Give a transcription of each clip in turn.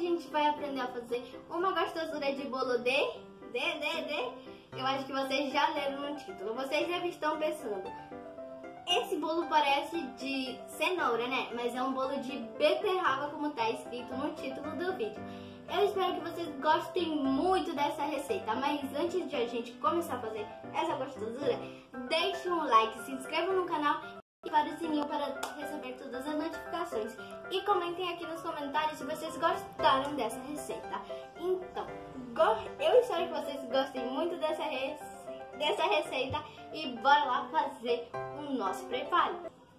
gente vai aprender a fazer uma gostosura de bolo eu acho que vocês já leram no título. Vocês já estão pensando, esse bolo parece de cenoura, né? Mas é um bolo de beterraba, como tá escrito no título do vídeo. Eu espero que vocês gostem muito dessa receita, mas antes de a gente começar a fazer essa gostosura, deixe um like, se inscreva no canal e para o sininho para receber todas as notificações. E comentem aqui nos comentários se vocês gostaram dessa receita. Então, eu espero que vocês gostem muito dessa receita e bora lá fazer o nosso preparo.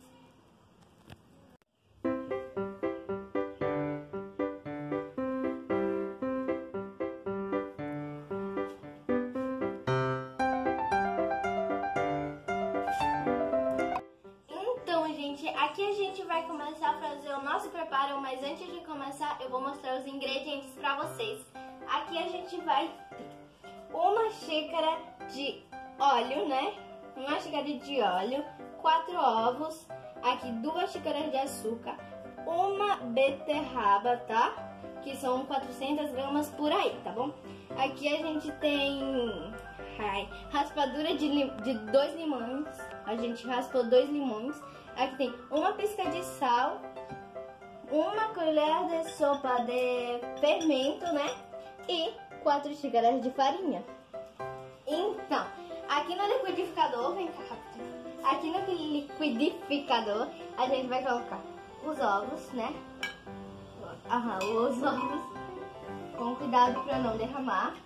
Aqui a gente vai começar a fazer o nosso preparo, mas antes de começar eu vou mostrar os ingredientes para vocês. Aqui a gente vai ter uma xícara de óleo, né? Uma xícara de óleo, 4 ovos, aqui 2 xícaras de açúcar, uma beterraba, tá? Que são 400 gramas por aí, tá bom? Aqui a gente tem raspadura de 2 limões, a gente raspou 2 limões. Aqui tem uma pisca de sal, uma colher de sopa de fermento, né? E 4 xícaras de farinha. Então, aqui no liquidificador, vem cá rápido. Aqui no liquidificador, a gente vai colocar os ovos, né? Os ovos, com cuidado para não derramar.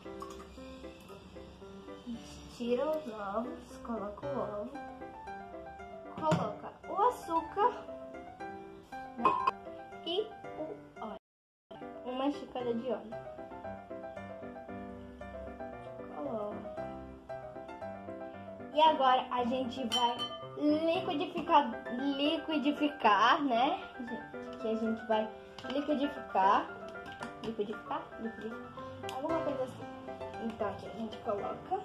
Tira os ovos, coloca o ovo, coloca o açúcar, né? E o óleo, uma xícara de óleo, coloca. E agora a gente vai liquidificar, né, gente? Aqui a gente vai liquidificar, alguma coisa assim. Então aqui a gente coloca,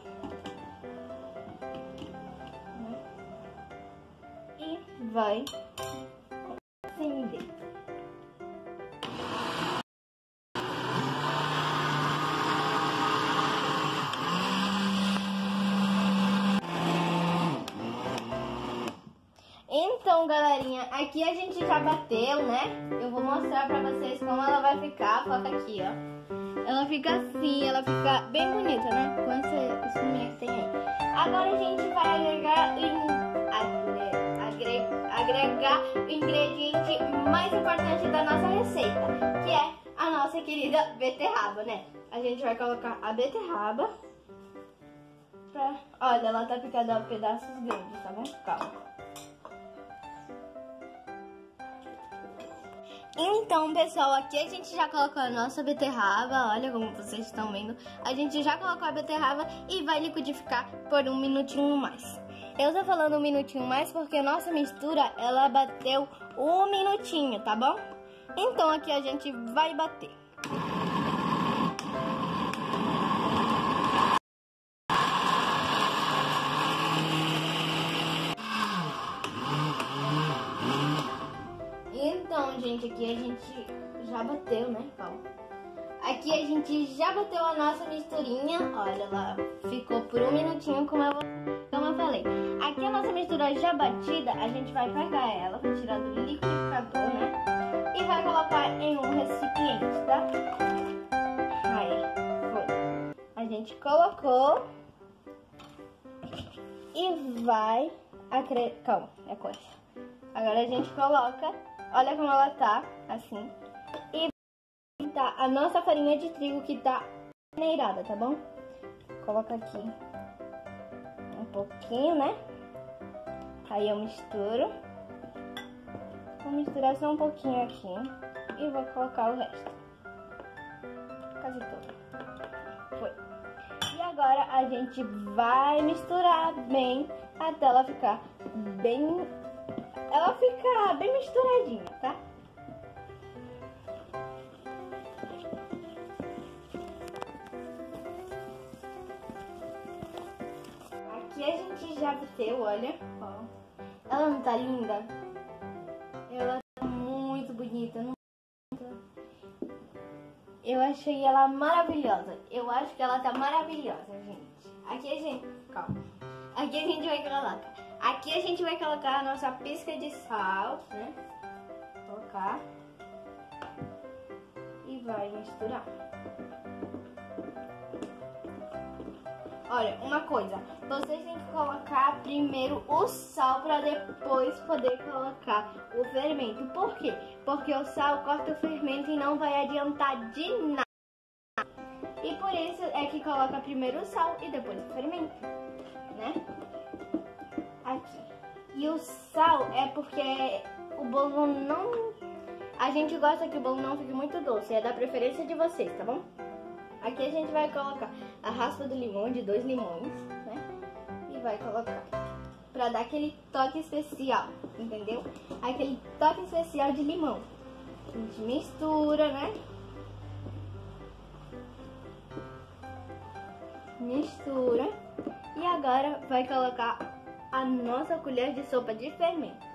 e vai acender. Então, galerinha, aqui a gente já bateu, né? Eu vou mostrar pra vocês como ela vai ficar. Foca aqui, ó. Ela fica assim, ela fica bem bonita, né? Com essa espuminha que tem aí. Agora a gente vai agregar o ingrediente mais importante da nossa receita, que é a nossa querida beterraba, né? A gente vai colocar a beterraba olha, ela tá picada a pedaços grandes, tá bom? Calma. Então, pessoal, aqui a gente já colocou a nossa beterraba, olha como vocês estão vendo. A gente já colocou a beterraba e vai liquidificar por 1 minutinho mais. Eu tô falando 1 minutinho mais porque a nossa mistura, ela bateu 1 minutinho, tá bom? Então aqui a gente vai bater. Então, gente, aqui a gente já bateu, né? Calma. Aqui a gente já bateu a nossa misturinha. Olha, ela ficou por 1 minutinho, como eu falei. Aqui a nossa mistura já batida, a gente vai pegar ela, vai tirar do liquidificador, né? E vai colocar em um recipiente, tá? Aí, foi. A gente colocou e vai... Calma, é coisa. Agora a gente coloca, olha como ela tá, assim. E tá a nossa farinha de trigo que tá peneirada, tá bom? Coloca aqui um pouquinho, né? Aí eu misturo. Vou misturar só um pouquinho aqui e vou colocar o resto. Quase todo. Foi. E agora a gente vai misturar bem até ela ficar bem... Ela fica bem misturadinha, tá? Aqui a gente já bateu, olha, ó. Ela não tá linda? Ela tá muito bonita, não? Eu achei ela maravilhosa. Eu acho que ela tá maravilhosa, gente. Aqui a gente... Calma. Aqui a gente vai colocar... Aqui a gente vai colocar a nossa pisca de sal, né? Colocar. E vai misturar. Olha, uma coisa. Vocês têm que colocar primeiro o sal para depois poder colocar o fermento. Por quê? Porque o sal corta o fermento e não vai adiantar de nada. E por isso é que coloca primeiro o sal e depois o fermento, né? Aqui. E o sal é porque o bolo não... A gente gosta que o bolo não fique muito doce. É da preferência de vocês, tá bom? Aqui a gente vai colocar a raspa do limão, de 2 limões, né? E vai colocar pra dar aquele toque especial, entendeu? Aquele toque especial de limão. A gente mistura, né? Mistura. E agora vai colocar a nossa colher de sopa de fermento.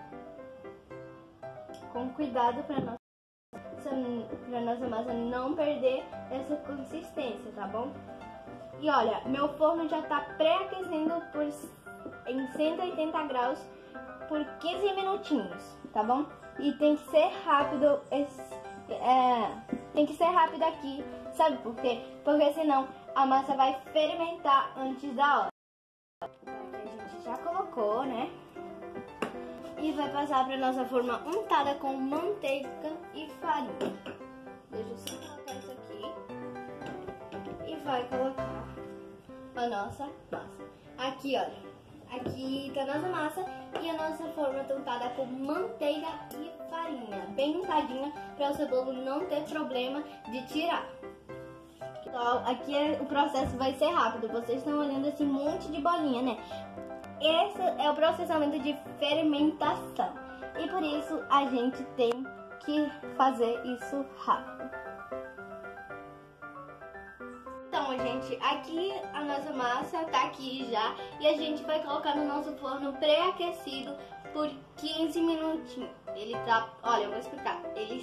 Com cuidado para nossa massa não perder essa consistência, tá bom? E olha, meu forno já tá pré-aquecendo em 180 graus por 15 minutinhos, tá bom? E tem que ser rápido, tem que ser rápido aqui, sabe por quê? Porque senão a massa vai fermentar antes da hora. Aqui a gente já colocou, né? E vai passar para nossa forma untada com manteiga e farinha. Deixa eu só colocar isso aqui. E vai colocar a nossa massa. Aqui, olha. Aqui tá a nossa massa e a nossa forma tá untada com manteiga e farinha. Bem untadinha para o seu bolo não ter problema de tirar. Então, aqui o processo vai ser rápido. Vocês estão olhando esse monte de bolinha, né? Esse é o processamento de fermentação e por isso a gente tem que fazer isso rápido. Então, gente, aqui a nossa massa tá aqui já e a gente vai colocar no nosso forno pré-aquecido por 15 minutinhos. Ele tá, olha, eu vou explicar. Ele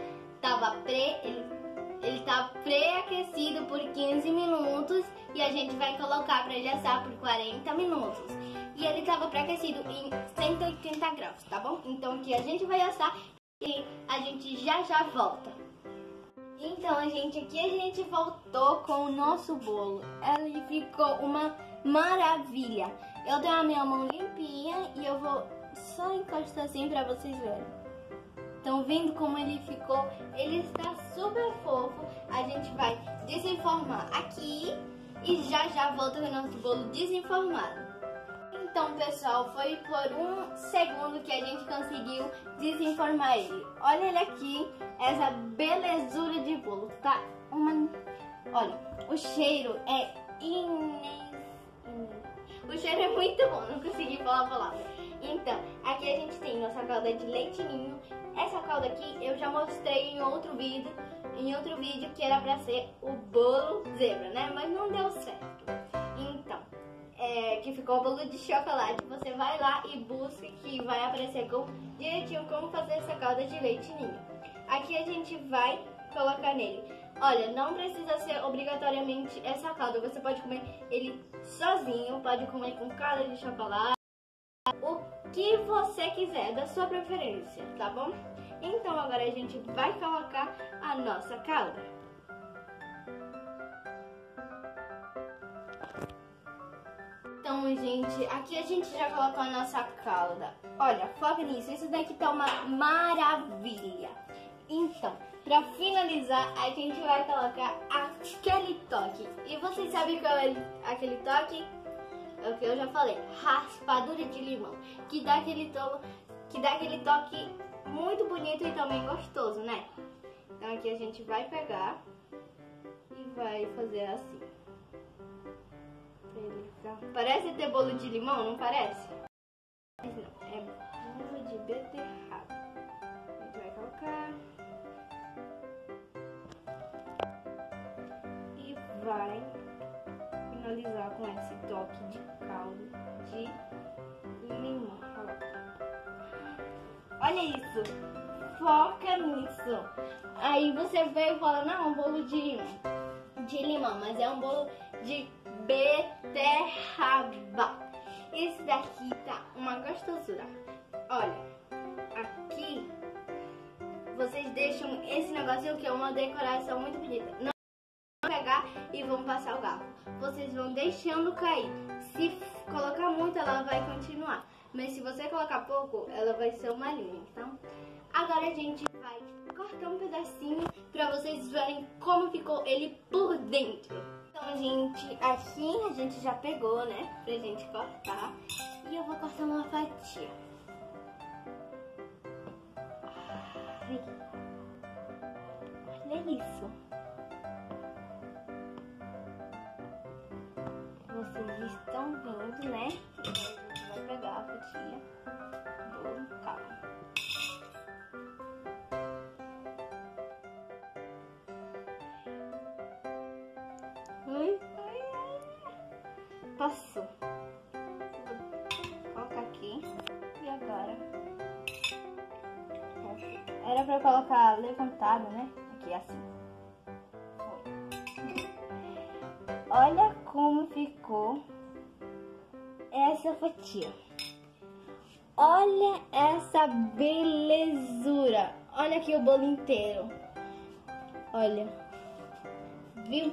tá pré-aquecido por 15 minutos e a gente vai colocar para ele assar por 40 minutos. E ele estava pré-aquecido em 180 graus, tá bom? Então aqui a gente vai assar e a gente já volta. Então, gente, aqui a gente voltou com o nosso bolo. Ele ficou uma maravilha. Eu tenho a minha mão limpinha e eu vou só encostar assim para vocês verem. Estão vendo como ele ficou? Ele está super fofo. A gente vai desenformar aqui e já volta com o nosso bolo desenformado. Então, pessoal, foi por 1 segundo que a gente conseguiu desenformar ele. Olha ele aqui, essa belezura de bolo, tá? Olha, o cheiro é O cheiro é muito bom, não consegui falar a palavra. Então, aqui a gente tem nossa calda de leite ninho. Essa calda aqui eu já mostrei em outro vídeo que era pra ser o bolo zebra, né? Mas não deu certo. Então, que ficou o bolo de chocolate. Você vai lá e busca que vai aparecer direitinho como fazer essa calda de leite ninho. Aqui a gente vai colocar nele. Olha, não precisa ser obrigatoriamente essa calda. Você pode comer ele sozinho, pode comer com calda de chocolate. O que você quiser, da sua preferência, tá bom? Então agora a gente vai colocar a nossa calda. Então, gente, aqui a gente já colocou a nossa calda. Olha, foca nisso, isso daqui tá uma maravilha. Então, pra finalizar, a gente vai colocar aquele toque. E vocês sabem qual é aquele toque? É o que eu já falei, raspadura de limão, que dá aquele toque muito bonito e também gostoso, né? Então aqui a gente vai pegar e vai fazer assim. Parece ter bolo de limão, não parece? Mas não, é bolo de beterraba. A gente vai colocar e vai finalizar com esse toque de caldo de limão. Olha isso! foca nisso. Aí você vê e fala, não, é um bolo de limão, mas é um bolo de beterraba. Esse daqui tá uma gostosura. Olha, aqui vocês deixam esse negocinho que é uma decoração muito bonita. Não vão pegar e vão passar o garfo. Vocês vão deixando cair. Se colocar muito, ela vai continuar. Mas se você colocar pouco, ela vai ser uma linha. Então, agora a gente vai cortar um pedacinho pra vocês verem como ficou ele por dentro. Então, gente, aqui a gente já pegou, né? Pra gente cortar. E eu vou cortar uma fatia. Olha isso. Vocês estão vendo, né? E a gente vai pegar a fatia do caldo. Passou. Vou colocar aqui. E agora? Era pra colocar levantado, né? Aqui assim. Foi. Olha como ficou essa fatia. Olha essa belezura. Olha aqui o bolo inteiro. Olha. Viu?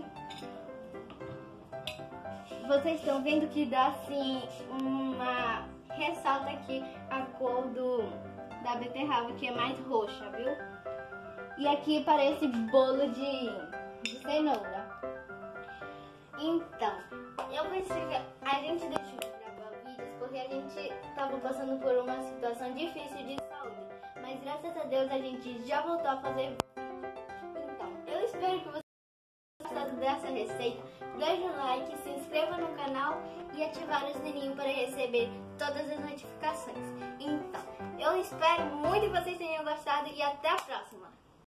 Vocês estão vendo que dá assim uma... ressalta aqui a cor da beterraba, que é mais roxa, viu? E aqui parece bolo de cenoura. Então, eu pensei, a gente deixou de gravar vídeos porque a gente estava passando por uma situação difícil de saúde. Mas graças a Deus a gente já voltou a fazer vídeo. Então, eu espero que vocês tenham gostado dessa receita. Deixe um like, se inscreva no canal e ativar o sininho para receber todas as notificações. Então, eu espero muito que vocês tenham gostado e até a próxima!